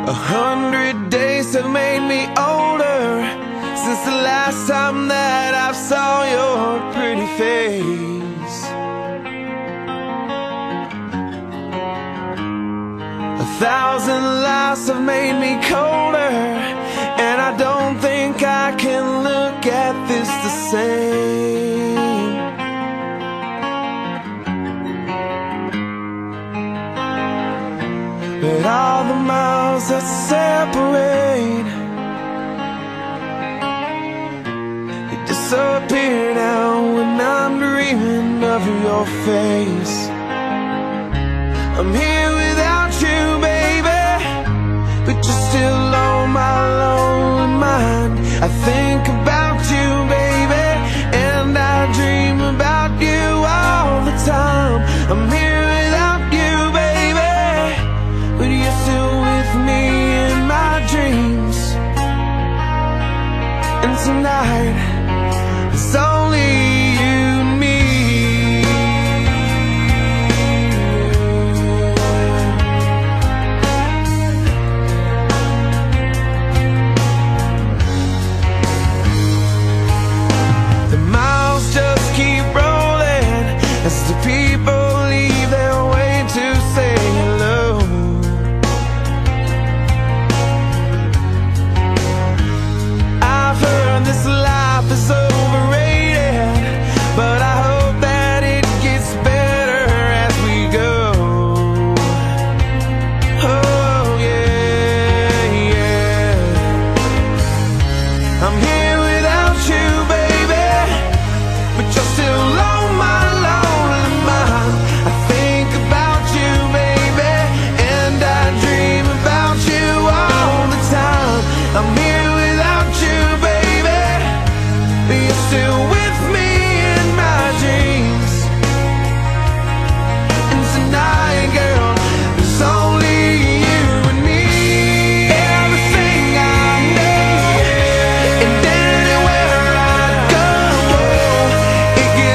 100 days have made me older since the last time that I saw your pretty face. 1,000 lives have made me colder, and I don't think I can look at this the same. But all the miles that separate, they disappear now when I'm dreaming of your face. I'm here without you, baby, but you're still on my lonely mind. I think about you, baby, and I dream about you all the time. I'm here without you, baby, but you're still with me in my dreams. And tonight, it's only you and me. The miles just keep rolling as the people leave their way to say hello. I've heard this life is overrated, but I hope that it gets better as we go. Oh yeah, yeah. I'm here without you, baby, but you're still on my lonely mind. I think about you, baby, and I dream about you all the time. I'm here without you, baby, but you're still with me in my dreams. And tonight, girl, it's only you and me. Everything I need, and anywhere I go, it